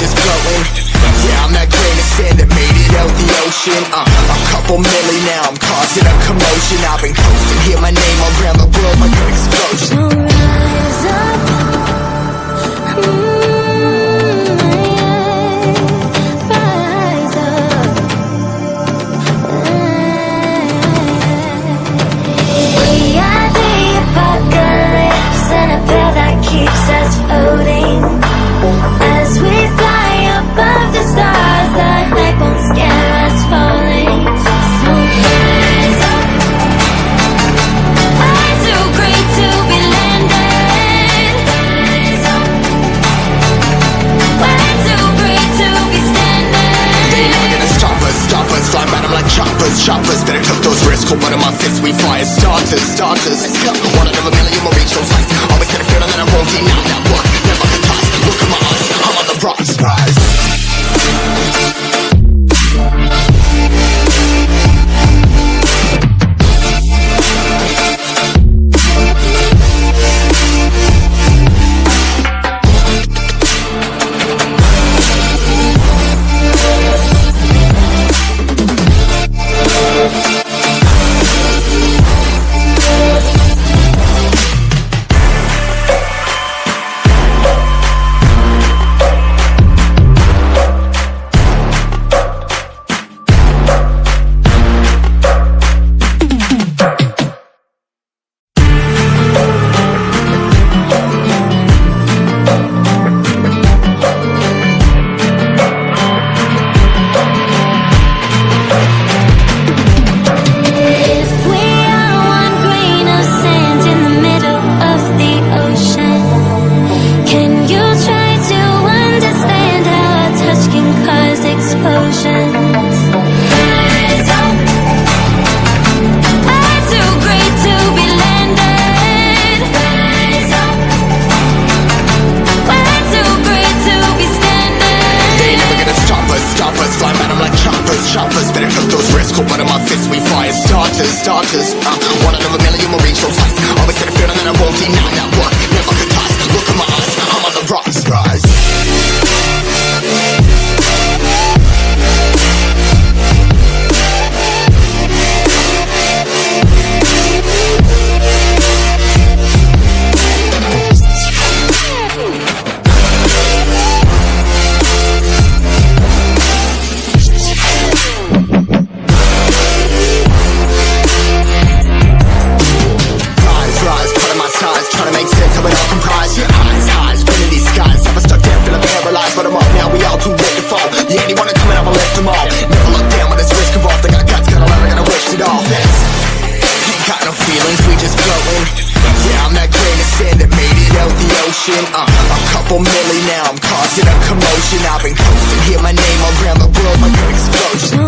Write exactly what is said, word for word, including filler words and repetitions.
just floating. Yeah, I'm that grain of sand that made it out the ocean. uh, A couple milli now, I'm causing a commotion. I've been coasting, hear my name all around the world like an explosion. So rise up, mm, yeah, rise up. We are the apocalypse, and a pill that keeps us floating. As we fly above the stars, the night won't scare us falling. So rise up, we're too great to be landed. Rise up, we're too great to be standing. They ain't never gonna stop us, stop us. Fly by them like choppers, choppers. Better took those risks, hold one of my fists. We fly as starters, starters. Let's go. One out of a million will reach those heights. Always get a feeling that I won't deny that work. Never could toss. Look at my eyes, I'm on the rise, rise. Choppers, better took those risks, hold one of my fists. We fly as starters, starters. uh, One out of a million will reach those heights. Always get a feeling that I won't deny that work. Never could toss. Look at my eyes, I'm on the rise, rise. Trying to make sense of it all comprised. Yeah, highs, highs, been in these skies. Never stuck down, feeling paralyzed, but I'm up now, we all too late to fall. Yeah, anyone to come in, I'ma lift them all. Never look down when there's risk involved. They got guts, gotta learn, I gotta wish it off. Ain't got no feelings, we just floating. Yeah, I'm that grain of sand that made it out the ocean. uh, A couple milli now, I'm causing a commotion. I've been coasting, hear my name all around the world like an explosion.